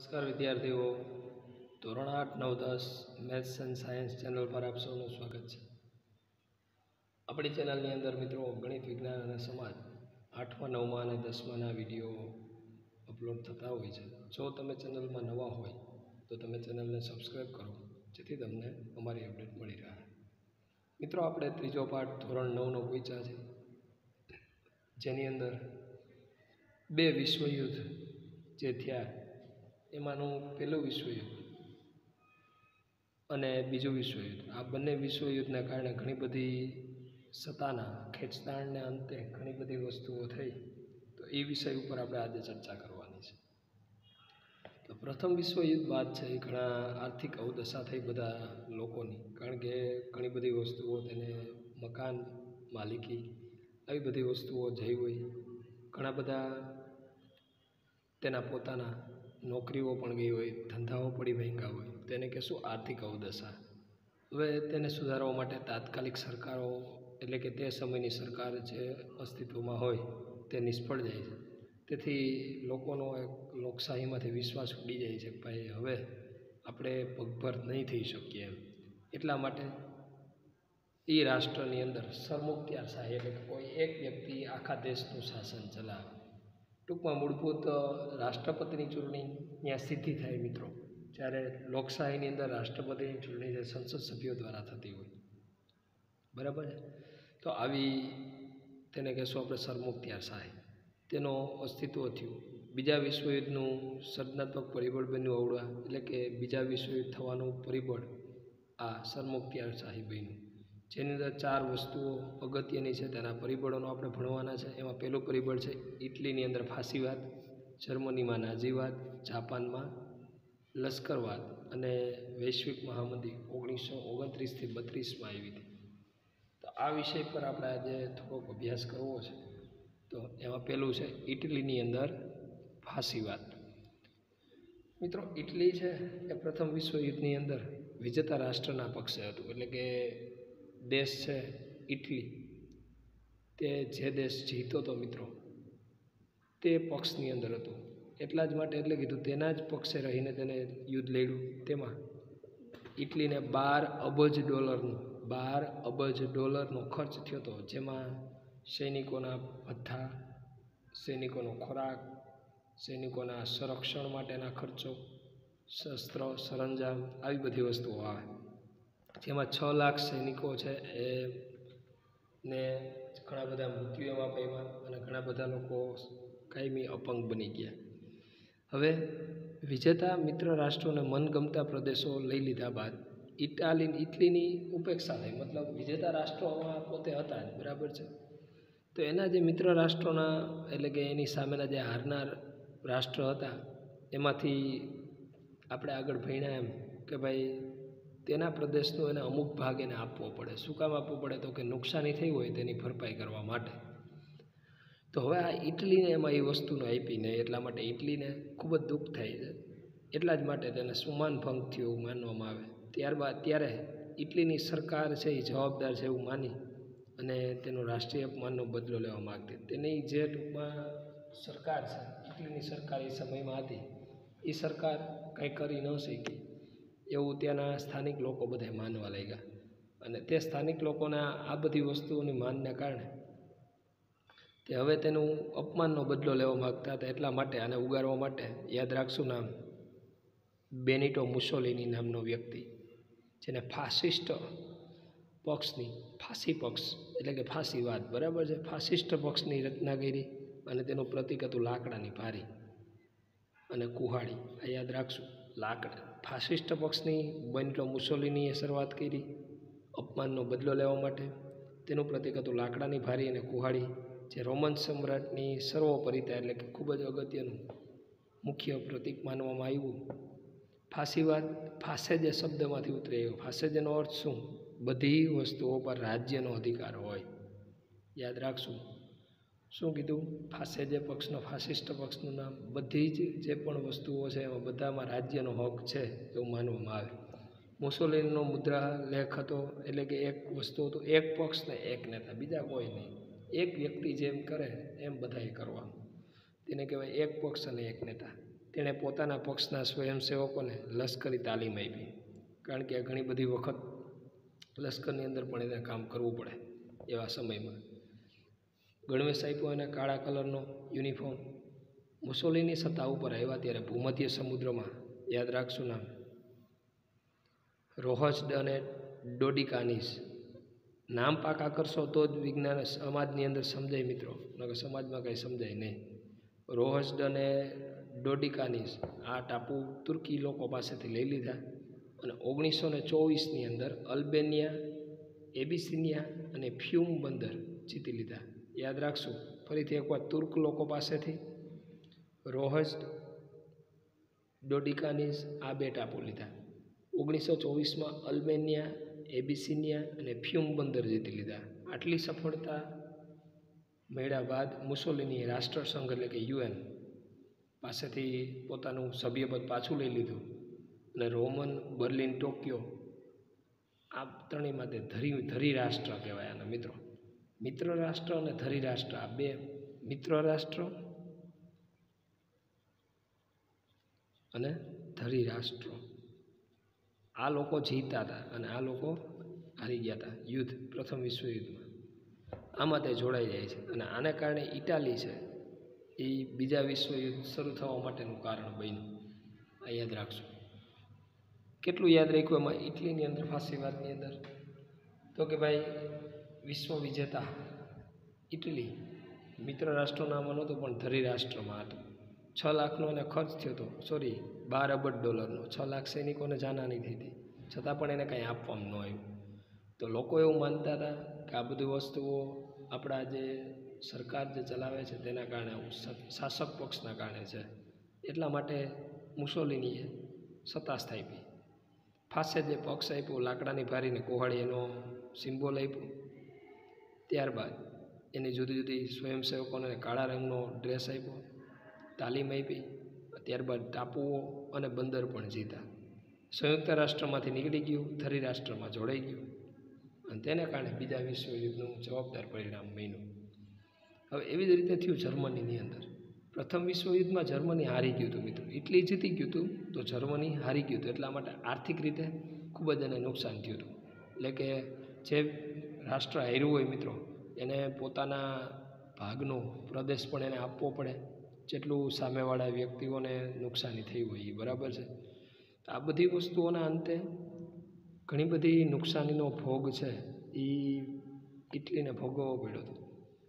નમસ્કાર વિદ્યાર્થીઓ, ધોરણ 8, 9, 10 મેથ્સ એન્ડ સાયન્સ ચેનલ પર આપ સૌનું સ્વાગત છે. આપણી ચેનલની અંદર મિત્રો ગણિત, વિજ્ઞાન અને સમાજ 8મા, 9મા અને 10માના વિડીયો અપલોડ થતા હોય છે. જો તમે ચેનલમાં નવા હોય તો તમે ચેનલને સબસ્ક્રાઈબ કરો, જેથી તમને અમારી અપડેટ મળી રહે. મિત્રો, આપણે ત્રીજો પાઠ ધોરણ 9નો પૂછ્યા છે, જેની અંદર બે વિશ્વયુદ્ધ જે થયા એમાંનું પહેલું વિશ્વયુદ્ધ અને બીજું વિશ્વયુદ્ધ, આ બંને વિશ્વયુદ્ધના કારણે ઘણી બધી સત્તાના ખેંચતાણને અંતે ઘણી બધી વસ્તુઓ થઈ. તો એ વિષય ઉપર આપણે આજે ચર્ચા કરવાની છે. તો પ્રથમ વિશ્વયુદ્ધ બાદ છે એ ઘણા આર્થિક અવદશા થઈ બધા લોકોની, કારણ કે ઘણી બધી વસ્તુઓ તેને મકાન, માલિકી આવી બધી વસ્તુઓ જઈ હોય. ઘણા બધા તેના પોતાના નોકરીઓ પણ ગઈ હોય, ધંધાઓ પડી ભાંગ્યા હોય, તેને કહેશું આર્થિક અવદશા. હવે તેને સુધારવા માટે તાત્કાલિક સરકારો, એટલે કે તે સમયની સરકાર જે અસ્તિત્વમાં હોય તે નિષ્ફળ જાય છે. તેથી લોકોનો એક લોકશાહીમાંથી વિશ્વાસ ઉડી જાય છે કે ભાઈ હવે આપણે પગભર નહીં થઈ શકીએ એમ. એટલા માટે એ રાષ્ટ્રની અંદર સરમુખત્યારશાહી, એટલે કે કોઈ એક વ્યક્તિ આખા દેશનું શાસન ચલાવે. ટૂંકમાં મૂળભૂત રાષ્ટ્રપતિની ચૂંટણી ત્યાં સીધી થાય મિત્રો, જ્યારે લોકશાહીની અંદર રાષ્ટ્રપતિની ચૂંટણી જે સંસદ સભ્યો દ્વારા થતી હોય, બરાબર છે. તો આવી તેને કહેશું આપણે સરમુખત્યારશાહી, તેનો અસ્તિત્વ થયું. બીજા વિશ્વયુદ્ધનું સર્જનાત્મક પરિબળ બન્યું અવળા, એટલે કે બીજા વિશ્વયુદ્ધ થવાનું પરિબળ આ સરમુખત્યારશાહી બન્યું, જેની અંદર 4 વસ્તુઓ અગત્યની છે. તેના પરિબળોનો આપણે ભણવાના છે. એમાં પહેલું પરિબળ છે ઇટલીની અંદર ફાંસીવાદ, જર્મનીમાં નાઝીવાદ, જાપાનમાં લશ્કરવાદ અને વૈશ્વિક મહામંદી 1929થી 32માં આવી હતી. તો આ વિષય પર આપણે આજે થોડોક અભ્યાસ કરવો છે. તો એમાં પહેલું છે ઇટલીની અંદર ફાંસીવાદ. મિત્રો, ઇટલી છે એ પ્રથમ વિશ્વયુદ્ધની અંદર વિજેતા રાષ્ટ્રના પક્ષે હતું, એટલે કે દેશ છે ઇટલી, તે જે દેશ જીતો હતો મિત્રો તે પક્ષની અંદર હતું. એટલા જ માટે એટલે કીધું તેના જ પક્ષે રહીને તેને યુદ્ધ લડ્યું. તેમાં ઇટલીને $12 અબજ ખર્ચ થયો હતો, જેમાં સૈનિકોના ભથ્થા, સૈનિકોનો ખોરાક, સૈનિકોના સંરક્ષણ માટેના ખર્ચો, શસ્ત્ર, સરંજામ આવી બધી વસ્તુઓ આવે. જેમાં 6 લાખ સૈનિકો છે એ ને ઘણા બધા મૃત્યુ એમાં પામ્યા અને ઘણા બધા લોકો કાયમી અપંગ બની ગયા. હવે વિજેતા મિત્ર રાષ્ટ્રોને મનગમતા પ્રદેશો લઈ લીધા બાદ ઇટલીની ઉપેક્ષા થઈ, મતલબ વિજેતા રાષ્ટ્રોમાં પોતે હતા જ, બરાબર છે. તો એના જે મિત્ર રાષ્ટ્રોના, એટલે કે એની સામેના જે હારનાર રાષ્ટ્ર હતા એમાંથી આપણે આગળ ભણ્યા એમ કે ભાઈ તેના પ્રદેશનો એને અમુક ભાગ એને આપવો પડે. શું કામ આપવું પડે? તો કે નુકસાની થઈ હોય તેની ભરપાઈ કરવા માટે. તો હવે આ ઇટલીને એમાં એ વસ્તુને આપી નહીં, એટલા માટે ઇટલીને ખૂબ જ દુઃખ થાય છે. એટલા જ માટે તેને સુમાન ભંગ થયું એવું માનવામાં આવે. ત્યારબાદ ત્યારે ઇટલીની સરકાર છે એ જવાબદાર છે એવું માની અને તેનો રાષ્ટ્રીય અપમાનનો બદલો લેવા માગતી. તેની જે ટૂંકમાં સરકાર છે, ઇટલીની સરકાર એ સમયમાં હતી, એ સરકાર કંઈ કરી ન શકી એવું ત્યાંના સ્થાનિક લોકો બધા માનવા લાગ્યા. અને તે સ્થાનિક લોકોના આ બધી વસ્તુઓની માનને કારણે તે હવે તેનું અપમાનનો બદલો લેવા માગતા હતા. એટલા માટે આને ઉગારવા માટે, યાદ રાખશું નામ, બેનિટો મુસોલિની નામનો વ્યક્તિ, જેને ફાસિસ્ટ પક્ષની, ફાંસી પક્ષ એટલે કે ફાંસીવાદ, બરાબર છે, ફાસિસ્ટ પક્ષની રચના કરી અને તેનું પ્રતીક હતું લાકડાની ભારી અને કુહાડી. આ યાદ રાખશું, ફાસિસ્ટ પક્ષની બેનિટો મુસોલિનીએ શરૂઆત કરી અપમાનનો બદલો લેવા માટે. તેનું પ્રતીક હતું લાકડાની ભારી અને કુહાડી, જે રોમન સમ્રાટની સર્વોપરિતા, એટલે કે ખૂબ જ અગત્યનું મુખ્ય પ્રતીક માનવામાં આવ્યું. ફાંસીવાદ, ફાસે જે શબ્દમાંથી ઉતરે એવો. ફાસેજનો અર્થ શું? બધી વસ્તુઓ પર રાજ્યનો અધિકાર હોય. યાદ રાખશું, શું કીધું? ફાસે જે પક્ષનો, ફાસિસ્ટ પક્ષનું નામ, બધી જ જે પણ વસ્તુઓ છે એમાં બધામાં રાજ્યનો હક છે એવું માનવામાં આવે. મુસોલિનીનો મુદ્રા લેખ હતો, એટલે કે એક વસ્તુ હતું, એક પક્ષ ને એક નેતા, બીજા કોઈ નહીં. એક વ્યક્તિ જેમ કરે એમ બધાએ કરવાનું, તેને કહેવાય એક પક્ષ અને એક નેતા. તેણે પોતાના પક્ષના સ્વયંસેવકોને લશ્કરી તાલીમ આપી, કારણ કે ઘણી બધી વખત લશ્કરની અંદર પણ એને કામ કરવું પડે એવા સમયમાં. ગણવેશ આપ્યો એને કાળા કલરનો યુનિફોર્મ. મુસોલિની સત્તા ઉપર આવ્યા ત્યારે ભૂમધ્ય સમુદ્રમાં, યાદ રાખશું નામ, રોહસ્ડ અને ડોડિકાનીસ નામ પાકા કરશો તો જ વિજ્ઞાન સમાજની અંદર સમજાય મિત્રો, નકર સમાજમાં કંઈ સમજાય નહીં. રોહસ્ડ અને ડોડિકાનીસ આ ટાપુ તુર્કી લોકો પાસેથી લઈ લીધા અને 1924ની અંદર અલ્બેનિયા, એબિસિનિયા અને ફ્યુમ બંદર જીતી લીધા. યાદ રાખશું ફરીથી એકવાર, તુર્ક લોકો પાસેથી રોહસ્ડ, ડોડિકાનીસ આ બે ટાપુ લીધા. 1924માં અલ્બેનિયા, એબિસિનિયા અને ફ્યુમ બંદર જીતી લીધા. આટલી સફળતા મળ્યા બાદ મુસોલિનીએ રાષ્ટ્રસંઘ એટલે કે UN પાસેથી પોતાનું સભ્યપદ પાછું લઈ લીધું અને રોમન, બર્લિન, ટોક્યો આ ત્રણેયમાં તે ધરી રાષ્ટ્ર કહેવાય આના મિત્રો. મિત્ર રાષ્ટ્ર અને ધરી રાષ્ટ્ર, આ બે મિત્ર રાષ્ટ્ર અને ધરી રાષ્ટ્ર, આ લોકો જીતા હતા અને આ લોકો હારી ગયા હતા યુદ્ધ, પ્રથમ વિશ્વયુદ્ધમાં. આમાં તે જોડાઈ જાય છે અને આને કારણે ઇટાલી છે એ બીજા વિશ્વયુદ્ધ શરૂ થવા માટેનું કારણ બન્યું. આ યાદ રાખશું. કેટલું યાદ રાખ્યું એમાં ઇટલીની અંદર ફાસીવાદની અંદર? તો કે ભાઈ વિશ્વ વિજેતા ઇટલી મિત્ર રાષ્ટ્રનું નામ નહોતું પણ ધરી રાષ્ટ્રમાં હતું. 6 લાખનો એને ખર્ચ થયો હતો, સોરી $12 અબજ. 6 લાખ સૈનિકોને જાનહાની થઈ હતી, છતાં પણ એને કાંઈ આપવામાં ન આવ્યું. તો લોકો એવું માનતા હતા કે આ બધી વસ્તુઓ આપણા જે સરકાર જે ચલાવે છે તેના કારણે, શાસક પક્ષના કારણે છે. એટલા માટે મુસોલિનીએ સત્તા સ્થાપી. ફાસે જે પક્ષ આપ્યો, લાકડાની ભારીને કોહાડી એનો સિમ્બોલ આપ્યો. ત્યારબાદ એની જુદી જુદી સ્વયંસેવકોને કાળા રંગનો ડ્રેસ આપ્યો, તાલીમ આપી. ત્યારબાદ ટાપુઓ અને બંદર પણ જીતા. સંયુક્ત રાષ્ટ્રમાંથી નીકળી ગયું, ધરી રાષ્ટ્રમાં જોડાઈ ગયું અને તેને કારણે બીજા વિશ્વયુદ્ધનું જવાબદાર પરિણામ બન્યું. હવે એવી જ રીતે થયું જર્મનીની અંદર. પ્રથમ વિશ્વયુદ્ધમાં જર્મની હારી ગયું હતું મિત્રો, ઇટલી જીતી ગયું હતું તો જર્મની હારી ગયું હતું. એટલા માટે આર્થિક રીતે ખૂબ જ એને નુકસાન થયું હતું. એટલે કે જે રાષ્ટ્ર હાર્યું હોય મિત્રો એને પોતાના ભાગનો પ્રદેશ પણ એને આપવો પડે, જેટલું સામેવાળા વ્યક્તિઓને નુકસાની થઈ હોય એ બરાબર છે. આ બધી વસ્તુઓના અંતે ઘણી બધી નુકસાનીનો ભોગ છે એ ઇટલીને ભોગવવો પડ્યો હતો,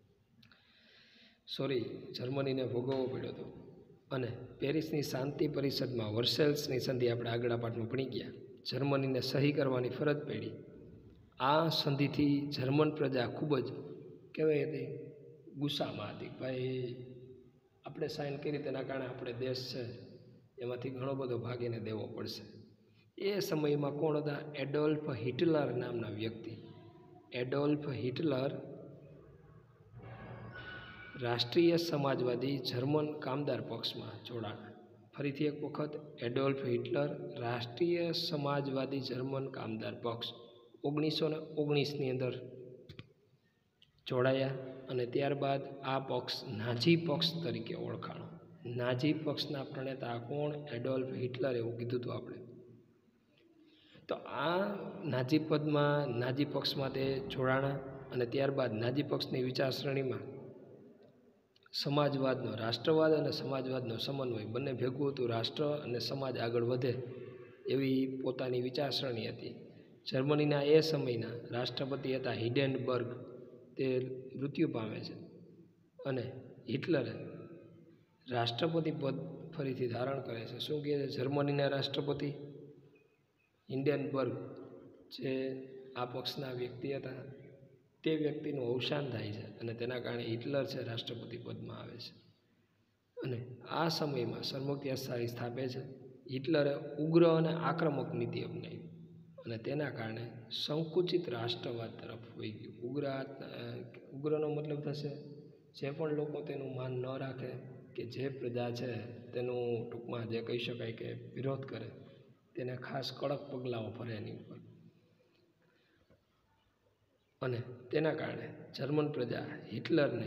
જર્મનીને ભોગવવો પડ્યો હતો. અને પેરિસની શાંતિ પરિષદમાં વર્સેલ્સની સંધિ આપણે આગળ પાઠમાં ભણી ગયા, જર્મનીને સહી કરવાની ફરજ પડી. આ સંધિથી જર્મન પ્રજા ખૂબ જ કહેવાય હતી ગુસ્સામાં હતી. ભાઈ આપણે સાઇન કરી તેના કારણે આપણે દેશ છે એમાંથી ઘણો બધો ભાગ એને દેવો પડશે. એ સમયમાં કોણ હતા? એડોલ્ફ હિટલર નામના વ્યક્તિ. એડોલ્ફ હિટલર રાષ્ટ્રીય સમાજવાદી જર્મન કામદાર પક્ષમાં જોડાણા. ફરીથી એક વખત, એડોલ્ફ હિટલર રાષ્ટ્રીય સમાજવાદી જર્મન કામદાર પક્ષ 1919ની અંદર જોડાયા અને ત્યારબાદ આ પક્ષ નાઝી પક્ષ તરીકે ઓળખાણો. નાઝી પક્ષના પ્રણેતા કોણ? એડોલ્ફ હિટલર, એવું કીધું હતું આપણે. તો આ નાઝી પક્ષમાં તે જોડાણા અને ત્યારબાદ નાઝી પક્ષની વિચારસરણીમાં સમાજવાદનો, રાષ્ટ્રવાદ અને સમાજવાદનો સમન્વય બંને ભેગું હતું. રાષ્ટ્ર અને સમાજ આગળ વધે એવી પોતાની વિચારસરણી હતી. જર્મનીના એ સમયના રાષ્ટ્રપતિ હતા હિન્ડેનબર્ગ, તે મૃત્યુ પામે છે અને હિટલરે રાષ્ટ્રપતિ પદ ફરીથી ધારણ કરે છે. શું કહે છે? જર્મનીના રાષ્ટ્રપતિ હિન્ડેનબર્ગ, જે આ પક્ષના વ્યક્તિ હતા, તે વ્યક્તિનું અવસાન થાય છે અને તેના કારણે હિટલર છે રાષ્ટ્રપતિ પદમાં આવે છે અને આ સમયમાં સરમુખત્યારશાહી સ્થાપે છે. હિટલરે ઉગ્ર અને આક્રમક નીતિ અપનાવી અને તેના કારણે સંકુચિત રાષ્ટ્રવાદ તરફ વહી ગયું. ઉગ્રનો મતલબ થશે જે પણ લોકો તેનું માન ન રાખે કે જે પ્રજા છે તેનું ટૂંકમાં જે કહી શકાય કે વિરોધ કરે, તેને ખાસ કડક પગલાઓ ભરે એની ઉપર. અને તેના કારણે જર્મન પ્રજા હિટલરને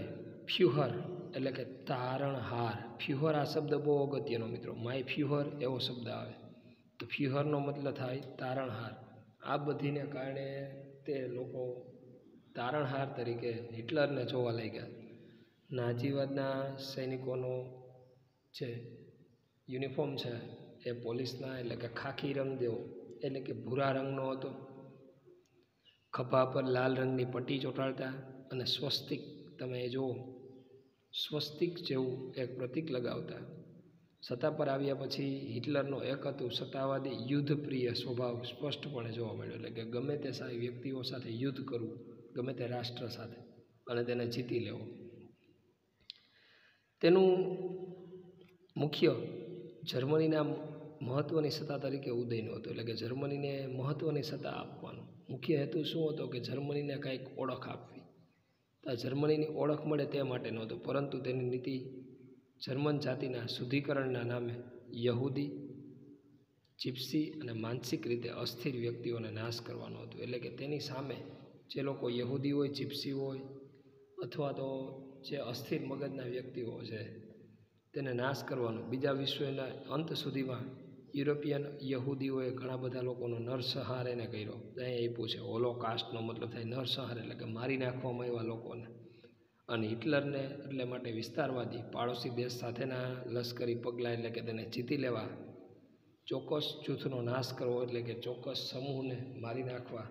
ફ્યુહર એટલે કે તારણહાર. ફ્યુહર આ શબ્દ બહુ અગત્યનો મિત્રો. માય ફ્યુહર એવો શબ્દ આવે તો ફ્યુહરનો મતલબ થાય તારણહાર. આ બધીને કારણે તે લોકો તારણહાર તરીકે હિટલરને જોવા લાગ્યા. નાજીવાદના સૈનિકોનો જે યુનિફોર્મ છે એ પોલીસના એટલે કે ખાખી રંગ જેવો એટલે કે ભૂરા રંગનો હતો. ખભા પર લાલ રંગની પટ્ટી ચોંટાડતા અને સ્વસ્તિક, તમે જુઓ સ્વસ્તિક જેવું એક પ્રતીક લગાવતા. સત્તા પર આવ્યા પછી હિટલરનો એક હતું સત્તાવાદી યુદ્ધપ્રિય સ્વભાવ સ્પષ્ટપણે જોવા મળ્યો. એટલે કે ગમે તે સારી વ્યક્તિઓ સાથે યુદ્ધ કરવું, ગમે તે રાષ્ટ્ર સાથે, અને તેને જીતી લેવો. તેનું મુખ્ય જર્મનીના મહત્ત્વની સત્તા તરીકે ઉદયનું હતું. એટલે કે જર્મનીને મહત્ત્વની સત્તા આપવાનો મુખ્ય હેતુ શું હતો કે જર્મનીને કંઈક ઓળખ આપવી. તો જર્મનીની ઓળખ મળે તે માટે નહોતું, પરંતુ તેની નીતિ જર્મન જાતિના શુદ્ધિકરણના નામે યહૂદી, જીપ્સી અને માનસિક રીતે અસ્થિર વ્યક્તિઓને નાશ કરવાનો હતો. એટલે કે તેની સામે જે લોકો યહૂદી હોય, જીપ્સી હોય, અથવા તો જે અસ્થિર મગજના વ્યક્તિઓ છે તેને નાશ કરવાનો. બીજા વિશ્વના અંત સુધીમાં યુરોપિયન યહૂદીઓએ ઘણા બધા લોકોનો નરસંહાર એને કર્યો. અહીંયા આપ્યું છે હોલોકાસ્ટનો મતલબ થાય નરસંહાર, એટલે કે મારી નાખવામાં આવ્યા લોકોને. અને હિટલરને એટલે માટે વિસ્તારવાદી પાડોશી દેશ સાથેના લશ્કરી પગલાં એટલે કે તેને જીતી લેવા, ચોક્કસ જૂથનો નાશ કરવો એટલે કે ચોક્કસ સમૂહને મારી નાખવા,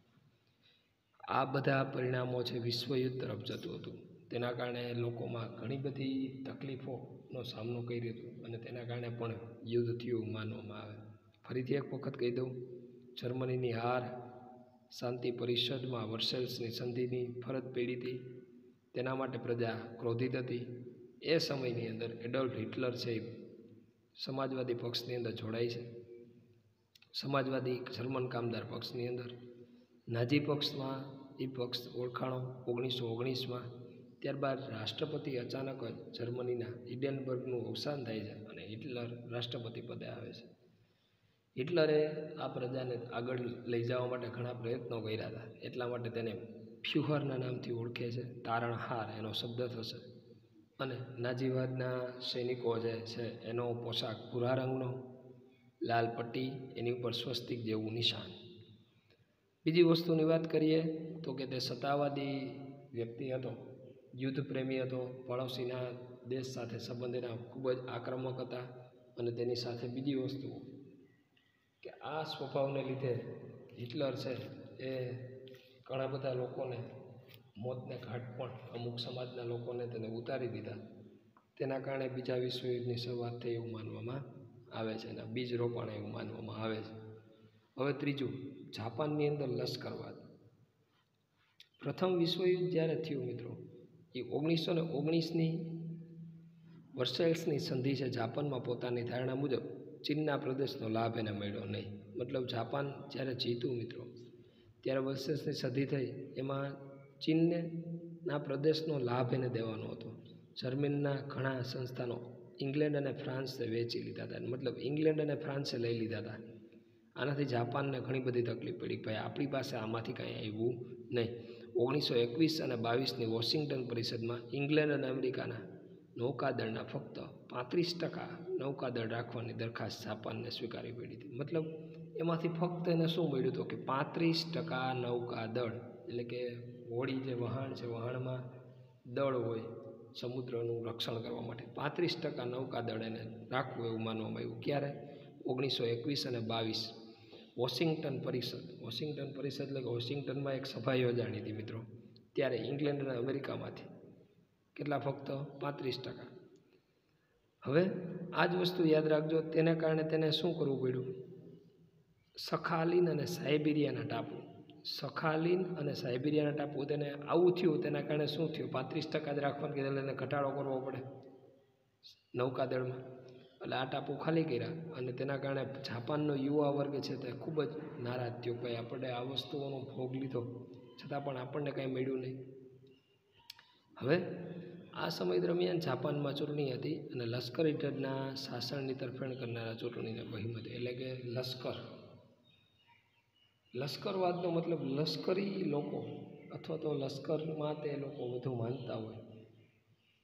આ બધા પરિણામો છે વિશ્વયુદ્ધ તરફ જતું હતું. તેના કારણે લોકોમાં ઘણી બધી તકલીફોનો સામનો કર્યો હતો અને તેના કારણે પણ યુદ્ધ થયું માનવામાં આવે. ફરીથી એક વખત કહી દઉં, જર્મનીની હાર શાંતિ પરિષદમાં વર્સેલ્સની સંધિની ફરજ પડી હતી. તેના માટે પ્રજા ક્રોધિત હતી. એ સમયની અંદર એડોલ્ફ હિટલર છે સમાજવાદી પક્ષની અંદર જોડાય છે, સમાજવાદી જર્મન કામદાર પક્ષની અંદર. નાઝી પક્ષમાં એ પક્ષ ઓળખાણો 1919માં. ત્યારબાદ રાષ્ટ્રપતિ અચાનક જ જર્મનીના હિડેનબર્ગનું અવસાન થાય છે અને હિટલર રાષ્ટ્રપતિ પદે આવે છે. હિટલરે આ પ્રજાને આગળ લઈ જવા માટે ઘણા પ્રયત્નો કર્યા હતા. એટલા માટે તેને ફ્યુહરના નામથી ઓળખે છે, તારણહાર એનો શબ્દ થશે. અને નાજીવાદના સૈનિકો જે છે એનો પોશાક ભૂરા રંગનો, લાલ પટ્ટી, એની ઉપર સ્વસ્તિક જેવું નિશાન. બીજી વસ્તુની વાત કરીએ તો કે તે સત્તાવાદી વ્યક્તિ હતો, યુદ્ધ પ્રેમી હતો, પડોશીના દેશ સાથે સંબંધના ખૂબ જ આક્રમક હતા. અને તેની સાથે બીજી વસ્તુ કે આ સ્વભાવને લીધે હિટલર છે એ ઘણા બધા લોકોને મોતને ઘાટ પણ અમુક સમાજના લોકોને તેને ઉતારી દીધા. તેના કારણે બીજા વિશ્વયુદ્ધની શરૂઆત થઈ એવું માનવામાં આવે છે અને બીજ રોપાણ એવું માનવામાં આવે છે. હવે ત્રીજું, જાપાનની અંદર લશ્કરવાદ. પ્રથમ વિશ્વયુદ્ધ જ્યારે થયું મિત્રો એ 1919ની વર્સેલ્સની સંધિ છે. જાપાનમાં પોતાની ધારણા મુજબ ચીનના પ્રદેશનો લાભ એને મળ્યો નહીં. મતલબ જાપાન જ્યારે જીત્યું મિત્રો ત્યારે વર્સેલ્સની સંધિ થઈ, એમાં ચીનને ના પ્રદેશનો લાભ એને દેવાનો હતો. જર્મનીના ઘણા સંસ્થાનો ઇંગ્લેન્ડ અને ફ્રાન્સે વેચી લીધા હતા, મતલબ ઇંગ્લેન્ડ અને ફ્રાન્સે લઈ લીધા હતા. આનાથી જાપાનને ઘણી બધી તકલીફ પડી. ભાઈ આપણી પાસે આમાંથી કાંઈ આવ્યું નહીં. 1921 અને 22ની વોશિંગ્ટન પરિષદમાં ઇંગ્લેન્ડ અને અમેરિકાના નૌકાદળના ફક્ત 35% નૌકાદળ રાખવાની દરખાસ્ત જાપાનને સ્વીકારવી પડી હતી. મતલબ એમાંથી ફક્ત એને શું મળ્યું હતું કે 35% નૌકાદળ, એટલે કે હોડી જે વહાણ છે, વહાણમાં દળ હોય સમુદ્રનું રક્ષણ કરવા માટે, 35% નૌકાદળ એને રાખવું એવું માનવામાં આવ્યું. ક્યારે? 1921 અને 22 વોશિંગ્ટન પરિષદ એટલે કે વોશિંગ્ટનમાં એક સભા યોજાણી હતી મિત્રો. ત્યારે ઇંગ્લેન્ડ અને અમેરિકામાંથી કેટલા? ફક્ત 35%. હવે આ જ વસ્તુ યાદ રાખજો. તેને કારણે તેને શું કરવું પડ્યું? સખાલિન અને સાઇબિરિયાના ટાપુ તેને આવું થયું. તેના કારણે શું થયું? 35% જ રાખવાનું કીધું, એને ઘટાડો કરવો પડે નૌકાદળમાં. એટલે આ ટાપુ ખાલી કર્યા અને તેના કારણે જાપાનનો યુવા વર્ગ છે તે ખૂબ જ નારાજ થયો. ભાઈ આપણે આ વસ્તુઓનો ભોગ લીધો છતાં પણ આપણને કાંઈ મળ્યું નહીં. હવે આ સમય દરમિયાન જાપાનમાં ચૂંટણી હતી અને લશ્કરી જજના શાસનની તરફેણ કરનારા ચૂંટણીને બહિમત, એટલે કે લશ્કરવાદનો મતલબ લશ્કરી લોકો અથવા તો લશ્કરમાં તે લોકો વધુ માનતા હોય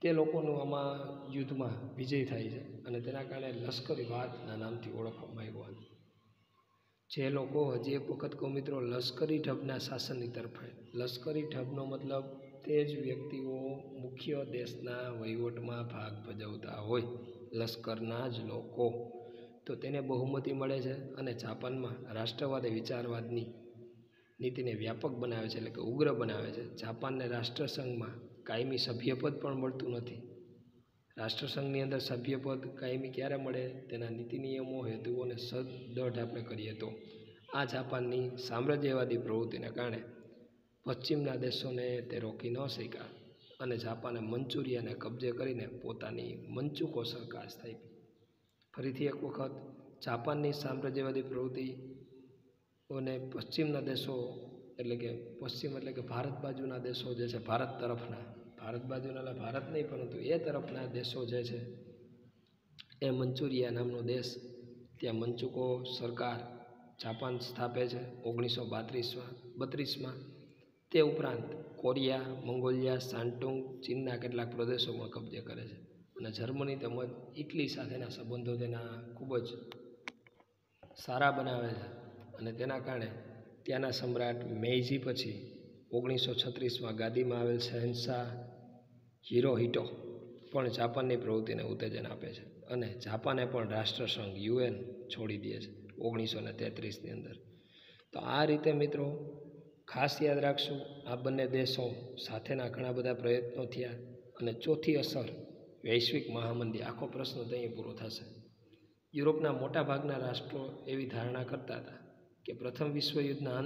તે લોકોનું આમાં યુદ્ધમાં વિજય થાય છે અને તેના કારણે લશ્કરી વાદના નામથી ઓળખવામાં આવ્યું. જે લોકો હજી એક વખત કહું મિત્રો, લશ્કરી ઢબના શાસનની તરફે. લશ્કરી ઢબનો મતલબ તે જ વ્યક્તિઓ મુખ્ય દેશના વહીવટમાં ભાગ ભજવતા હોય, લશ્કરના જ લોકો, તો તેને બહુમતી મળે છે અને જાપાનમાં રાષ્ટ્રવાદ વિચારવાદની નીતિને વ્યાપક બનાવે છે, એટલે કે ઉગ્ર બનાવે છે. જાપાનને રાષ્ટ્રસંઘમાં કાયમી સભ્યપદ પણ મળતું નથી. રાષ્ટ્રસંઘની અંદર સભ્યપદ કાયમી ક્યારે મળે? તેના નીતિ નિયમો, હેતુઓને સદઢ આપણે કરીએ તો. આ જાપાનની સામ્રાજ્યવાદી પ્રવૃત્તિને કારણે પશ્ચિમના દેશોને તે રોકી ન શક્યા અને જાપાને મંચુરિયાને કબજે કરીને પોતાની મંચુકો સરકાર સ્થાપી. ફરીથી એક વખત જાપાનની સામ્રાજ્યવાદી પ્રવૃત્તિઓને પશ્ચિમના દેશો, એટલે કે ભારત બાજુના દેશો જે છે, ભારત તરફના, ભારત બાજુના ભારત નહીં પરંતુ એ તરફના દેશો જે છે, એ મંચુરિયા નામનો દેશ, ત્યાં મંચુકો સરકાર જાપાન સ્થાપે છે 1932માં. તે ઉપરાંત કોરિયા, મંગોલિયા, શાન્ટુંગ, ચીનના કેટલાક પ્રદેશો પણ કબજે કરે છે અને જર્મની તેમજ ઇટલી સાથેના સંબંધો તેના ખૂબ જ સારા બનાવે છે અને તેના કારણે ત્યાંના સમ્રાટ મેઈજી પછી 1936માં ગાદીમાં આવેલ શહેનશાહ હિરોહિટો પણ જાપાનની પ્રવૃત્તિને ઉત્તેજન આપે છે અને જાપાને પણ રાષ્ટ્રસંઘ UN છોડી દે છે 1933ની અંદર. તો આ રીતે મિત્રો ખાસ યાદ રાખશું, આ બંને દેશો સાથેના ઘણા બધા પ્રયત્નો થયા અને ચોથી અસર વૈશ્વિક મહામંદી. આખો પ્રશ્ન તો અહીં પૂરો થશે. યુરોપના મોટાભાગના રાષ્ટ્રો એવી ધારણા કરતા હતા કે પ્રથમ વિશ્વયુદ્ધના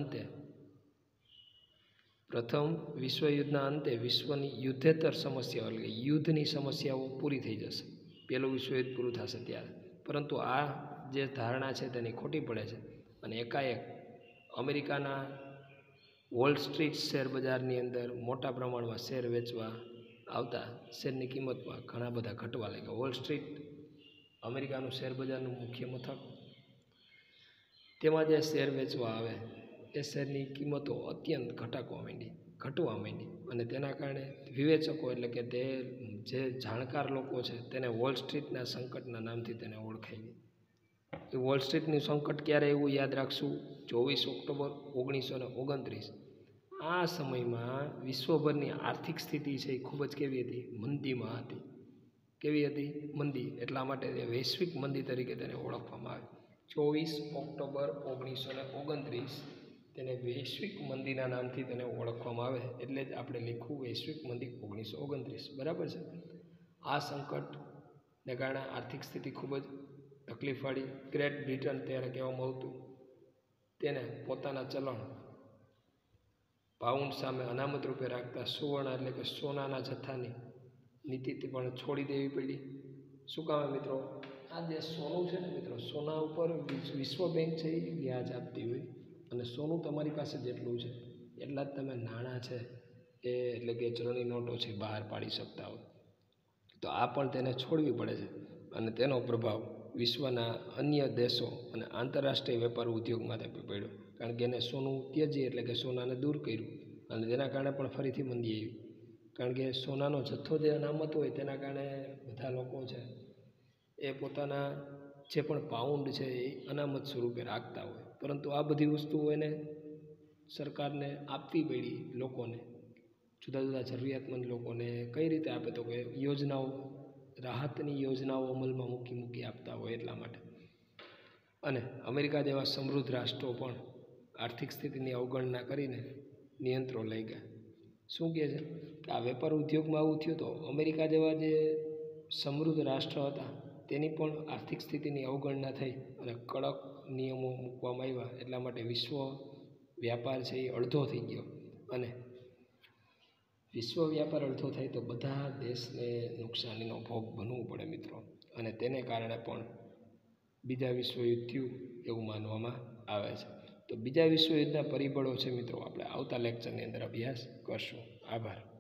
અંતે વિશ્વની યુદ્ધેતર સમસ્યાઓ, એટલે યુદ્ધની સમસ્યાઓ પૂરી થઈ જશે, પહેલું વિશ્વયુદ્ધ પૂરું થશે ત્યારે. પરંતુ આ જે ધારણા છે તેની ખોટી પડે છે અને એકાએક અમેરિકાના વોલ સ્ટ્રીટ શેર બજારની અંદર મોટા પ્રમાણમાં શેર વેચવા આવતા શેરની કિંમતમાં ઘણા બધા ઘટવા લાગ્યા. વોલ સ્ટ્રીટ અમેરિકાનું શેર બજારનું મુખ્ય મથક, તેમાં જે શેર વેચવા આવે એ શેરની કિંમતો અત્યંત ઘટવા માંડી અને તેના કારણે વિવેચકો, એટલે કે તે જે જાણકાર લોકો છે, તેને વોલ સ્ટ્રીટના સંકટના નામથી તેને ઓળખાય. એ વોલ સ્ટ્રીટનું સંકટ ક્યારે એવું યાદ રાખશું, 24 ઓક્ટોબર 1929. આ સમયમાં વિશ્વભરની આર્થિક સ્થિતિ છે એ ખૂબ જ કેવી હતી? મંદીમાં હતી. કેવી હતી? મંદી. એટલા માટે વૈશ્વિક મંદી તરીકે તેને ઓળખવામાં આવે. 24 ઓક્ટોબર 1929 તેને વૈશ્વિક મંદીના નામથી તેને ઓળખવામાં આવે, એટલે જ આપણે લખવું વૈશ્વિક મંદી 1929. બરાબર છે. આ સંકટને કારણે આર્થિક સ્થિતિ ખૂબ જ તકલીફવાળી. ગ્રેટ બ્રિટન ત્યારે કહેવામાં આવતું, તેને પોતાના ચલણ પાઉન્ડ સામે અનામત રૂપે રાખતા સુવર્ણ, એટલે કે સોનાના જથ્થાની નીતિથી પણ છોડી દેવી પડી. શું કામ મિત્રો? આ જે સોનું છે ને મિત્રો, સોના ઉપર વિશ્વ બેંક છે એ વ્યાજ આપતી હોય અને સોનું તમારી પાસે જેટલું છે એટલા જ તમે નાણાં છે એ, એટલે કે ચલણી નોટો છે, બહાર પાડી શકતા હોય. તો આ પણ તેને છોડવી પડે છે અને તેનો પ્રભાવ વિશ્વના અન્ય દેશો અને આંતરરાષ્ટ્રીય વેપાર ઉદ્યોગમાં પડ્યો, કારણ કે એને સોનું ત્યજી, એટલે કે સોનાને દૂર કર્યું અને તેના કારણે પણ ફરીથી મંદી આવી. કારણ કે સોનાનો જથ્થો જે અનામત હોય તેના કારણે બધા લોકો છે એ પોતાના જે પણ પાઉન્ડ છે એ અનામત સ્વરૂપે રાખતા હોય, પરંતુ આ બધી વસ્તુઓ એને સરકારને આપવી પડી. લોકોને, જુદા જુદા જરૂરિયાતમંદ લોકોને કઈ રીતે આપે? તો કે યોજનાઓ, રાહતની યોજનાઓ અમલમાં મૂકી આપતા હોય એટલા માટે. અને અમેરિકા જેવા સમૃદ્ધ રાષ્ટ્રો પણ આર્થિક સ્થિતિની અવગણના કરીને નિયંત્રણ લઈ ગયા. શું કહે છે કે આ વેપાર ઉદ્યોગમાં આવું થયું, તો અમેરિકા જેવા જે સમૃદ્ધ રાષ્ટ્ર હતા તેની પણ આર્થિક સ્થિતિની અવગણના થઈ અને કડક નિયમો મૂકવામાં આવ્યા. એટલા માટે વિશ્વ વ્યાપાર છે એ અડધો થઈ ગયો અને વિશ્વ વ્યાપાર અડધો થાય તો બધા દેશને નુકસાનીનો ભોગ બનવું પડે મિત્રો, અને તેને કારણે પણ બીજા વિશ્વયુદ્ધ થયું એવું માનવામાં આવે છે. તો બીજા વિશ્વયુદ્ધના પરિબળો છે મિત્રો, આપણે આવતા લેક્ચરની અંદર અભ્યાસ કરશું. આભાર.